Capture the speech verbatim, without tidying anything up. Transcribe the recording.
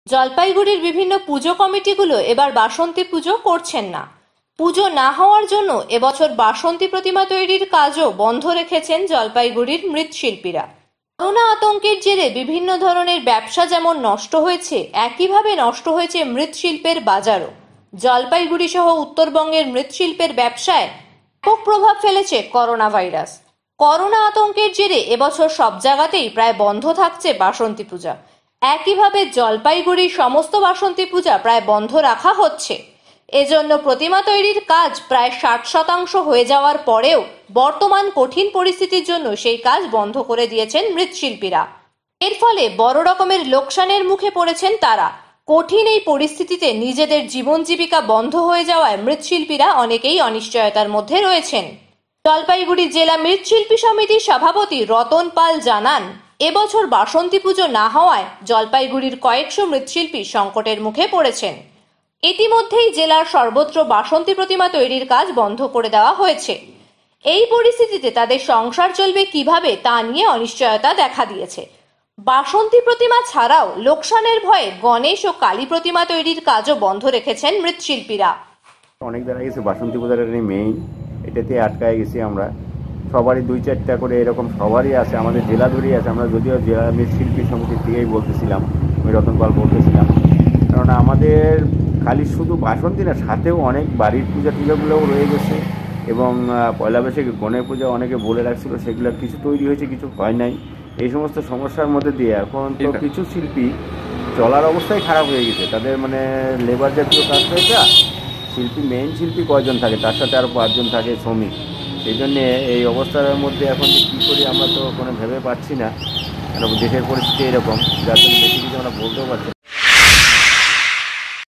জলপাইগুড়ির বিভিন্ন পুজো কমিটিগুলো এবার বাসন্তী পুজো করছেন না। পুজো না হওয়ার জন্য এবছর বাসন্তী প্রতিমা তৈরির কাজও বন্ধ রেখেছেন জলপাইগুড়ির মৃৎশিল্পীরা। করোনা আতঙ্কের জেরে বিভিন্ন ধরনের ব্যবসা যেমন নষ্ট হয়েছে, একইভাবে নষ্ট হয়েছে মৃৎশিল্পের বাজারও। জলপাইগুড়ি সহ উত্তরবঙ্গের মৃৎশিল্পের ব্যবসায় ব্যাপক প্রভাব ফেলেছে করোনা ভাইরাস। করোনা আতঙ্কের জেরে এবছর সব জায়গাতেই প্রায় বন্ধ থাকছে বাসন্তী পূজা। একইভাবে জলপাইগুড়ির সমস্ত বাসন্তী পূজা প্রায় বন্ধ রাখা হচ্ছে। এজন্য প্রতিমা তৈরির কাজ প্রায় ষাট শতাংশ হয়ে যাওয়ার পরেও বর্তমান কঠিন পরিস্থিতির জন্য সেই কাজ বন্ধ করে দিয়েছেন মৃৎশিল্পীরা। এর ফলে বড় রকমের লোকসানের মুখে পড়েছেন তারা। কঠিন এই পরিস্থিতিতে নিজেদের জীবন জীবিকা বন্ধ হয়ে যাওয়ায় মৃৎশিল্পীরা অনেকেই অনিশ্চয়তার মধ্যে রয়েছেন। জলপাইগুড়ি জেলা মৃৎশিল্পী সমিতির সভাপতি রতন পাল জানান, এবছর বাসন্তী পুজো না হওয়ায় জলপাইগুড়ির কয়েকশো মৃৎশিল্পী সংকটের মুখে পড়েছেন। ইতিমধ্যেই জেলার সর্বত্র বাসন্তী প্রতিমা তৈরির কাজ বন্ধ করে দেওয়া হয়েছে। এই পরিস্থিতিতে তাদের সংসার চলবে কিভাবে তা নিয়ে অনিশ্চয়তা দেখা দিয়েছে। বাসন্তী প্রতিমা ছাড়াও লোকসানের ভয়ে গণেশ ও কালী প্রতিমা তৈরির কাজও বন্ধ রেখেছেন মৃৎশিল্পীরা। অনেক দাঁড়া গেছে বাসন্তী পূজার মেইন এটাতে আটকায় গেছি আমরা। সবারই দুই চারটা করে এরকম সবারই আছে, আমাদের জেলা ধরেই আছে। আমরা যদিও জেলা মৃৎশিল্পী সমিতির থেকেই বলতেছিলাম, আমি রতন পাল বলতেছিলাম, কারণ আমাদের খালি শুধু বাসন্তী না, সাথেও অনেক বাড়ির পূজা টুজাগুলোও রয়ে গেছে। এবং পয়লা বৈশাখে গণেশ পূজা অনেকে বলে রাখছিল, সেগুলো কিছু তৈরি হয়েছে, কিছু হয় নাই। এই সমস্ত সমস্যার মধ্যে দিয়ে এখন তো কিছু শিল্পী চলার অবস্থাই খারাপ হয়ে গেছে। তাদের মানে লেবার জাতীয় কাজ হয়েছে। শিল্পী মেইন শিল্পী কয়জন থাকে, তার সাথে আরও পাঁচজন থাকে শ্রমিক। সেই জন্যে এই অবস্থার মধ্যে এখন যে কী করি আমরা তো কোনো ভেবে পাচ্ছি না, কারণ দেশের পরিস্থিতি এরকম, যার জন্য বেশি কিছু আমরা বলতেও পারছি না।